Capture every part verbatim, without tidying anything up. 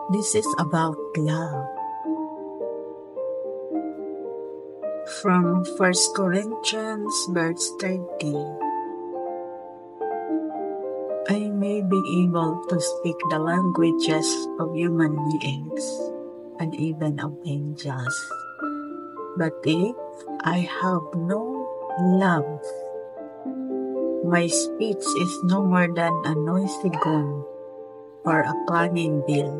This is about love. From First Corinthians verse thirty. I may be able to speak the languages of human beings and even of angels. But if I have no love, my speech is no more than a noisy gong or a clanging bell.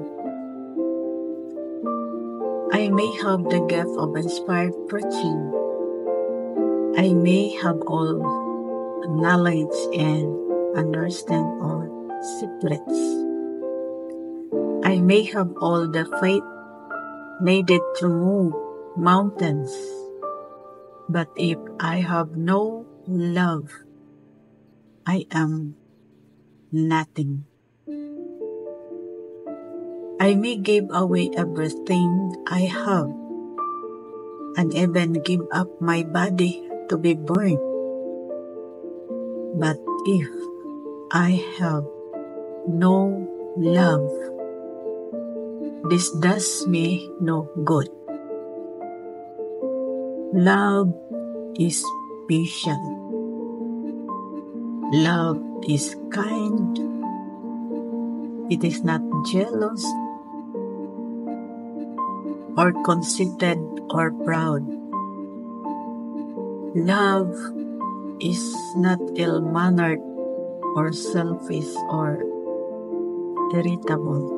I may have the gift of inspired preaching. I may have all knowledge and understand all secrets. I may have all the faith needed to move mountains. But if I have no love, I am nothing. I may give away everything I have and even give up my body to be burned. But if I have no love, this does me no good. Love is patient. Love is kind. It is not jealous or conceited or proud. Love is not ill-mannered or selfish or irritable.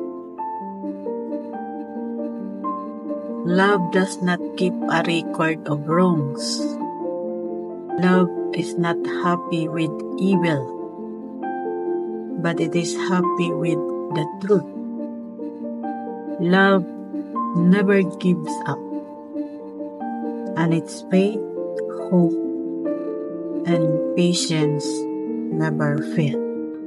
Love does not keep a record of wrongs. Love is not happy with evil, but it is happy with the truth. Love never gives up, and its faith, hope, and patience never fail.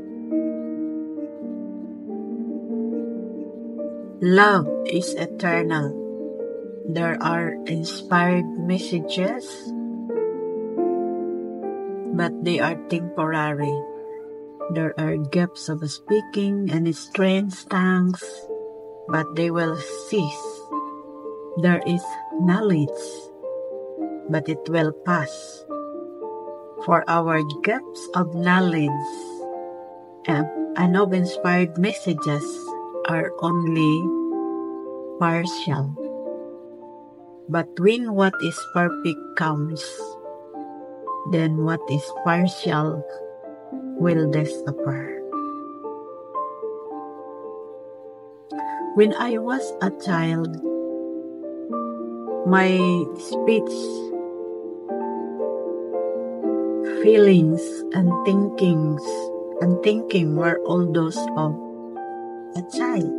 Love is eternal. There are inspired messages, but they are temporary. There are gifts of speaking and strange tongues, but they will cease. There is knowledge, but it will pass. For our gifts of knowledge and, and of inspired messages are only partial. But when what is perfect comes, then what is partial will disappear. When I was a child, my speech, feelings, and thinkings and thinking were all those of a child.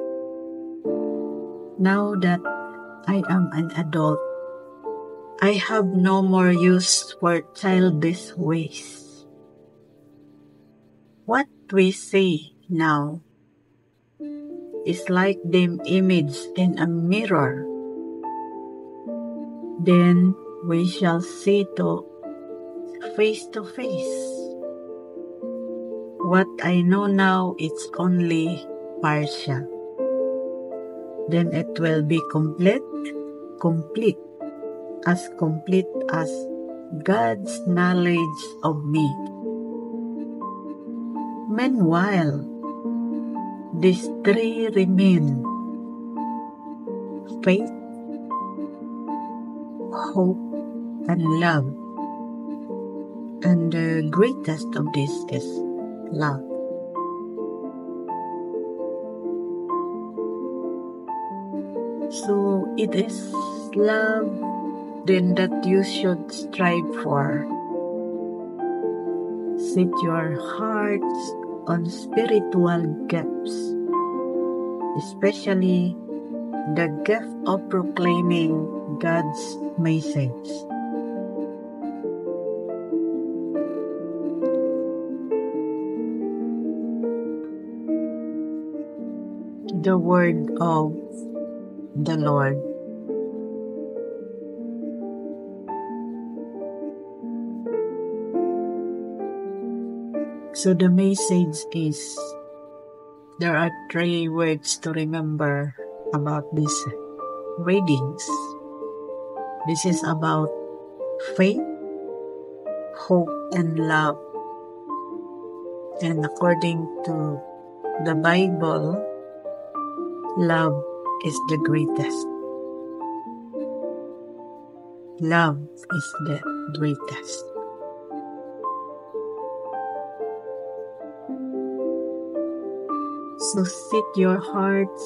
Now that I am an adult, I have no more use for childish ways. What we say now is like the image in a mirror. Then we shall see to face to face. What I know now is only partial. Then it will be complete, complete, as complete as God's knowledge of me. Meanwhile, these three remain: faith, hope, and love. And the greatest of this is love. So it is love then that you should strive for. Set your hearts on spiritual gifts, especially the gift of proclaiming God's message. The word of the Lord. So the message is, There are three words to remember about these readings. This is about faith, hope, and love. And according to the Bible, love is the greatest. Love is the greatest. So set your hearts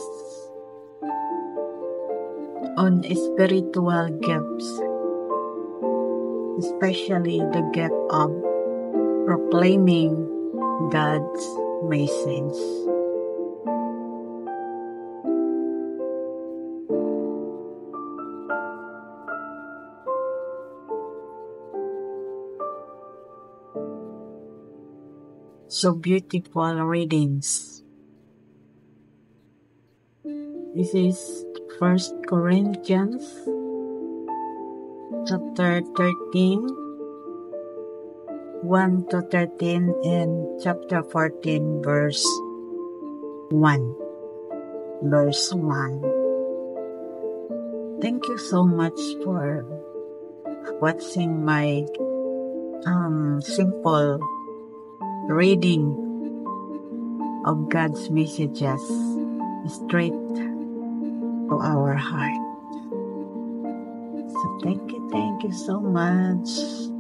on spiritual gifts, especially the gift of proclaiming God's message. So beautiful readings. This is First Corinthians chapter thirteen, one to thirteen, and chapter fourteen, verse one. Verse one. Thank you so much for watching my um, simple reading of God's messages straight to our heart. So thank you, thank you so much.